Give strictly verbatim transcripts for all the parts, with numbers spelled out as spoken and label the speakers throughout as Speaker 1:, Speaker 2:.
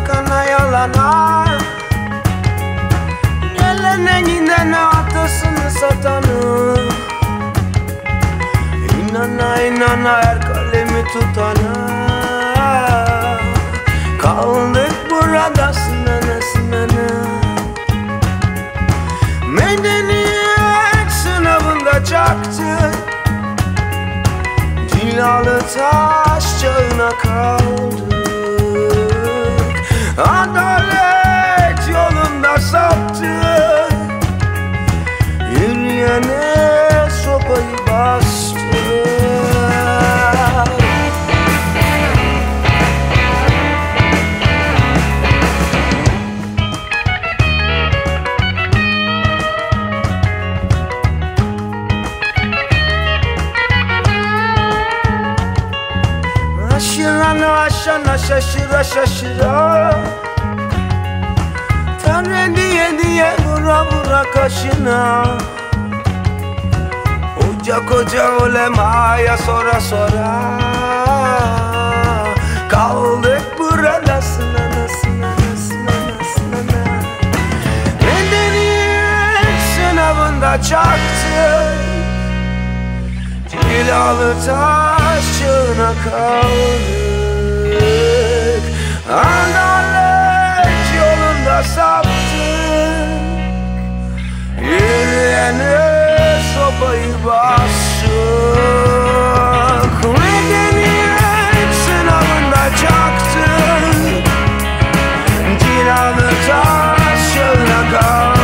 Speaker 1: yakana yalana, gelene gidene atasını satanı, İnana inana her kalemi tutana, kaldık burada sınana sınana. Medeniyet sınavında çaktı, cilalı taş çağına kaldık. Adalet yolunda saptık, yürüyene sopayı bastık. Aşırana aşana şaşıra şaşıra, Tanrı diye diye vura vura kaşına, Hoca koca ulemaya sora sora, kaldık burada sınana sınana sınana sınana. Medeniyet sınavında çaktı, cilalı taş çağına kaldık. Adalet yolunda saptık, yürüyene sopayı bastık. Medeniyet sınavında çaktı, cilalı taş çağına kaldık.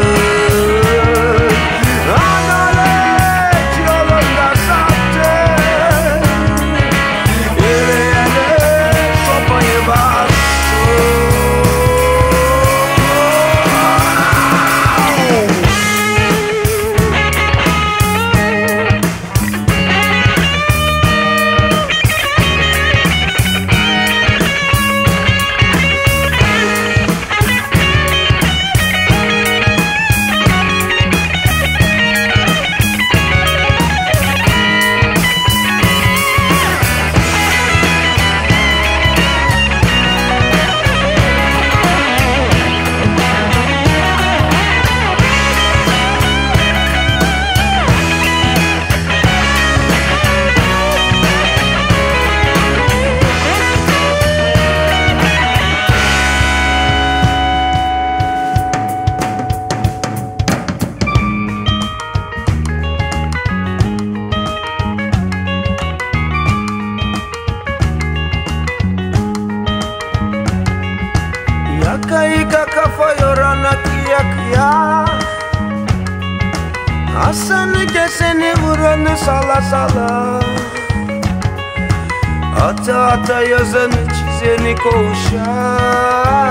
Speaker 1: Yaka kafa yorana kıya kıya, asanı keseni vuranı sala sala, ata ata yazanı çizeni koğuşa.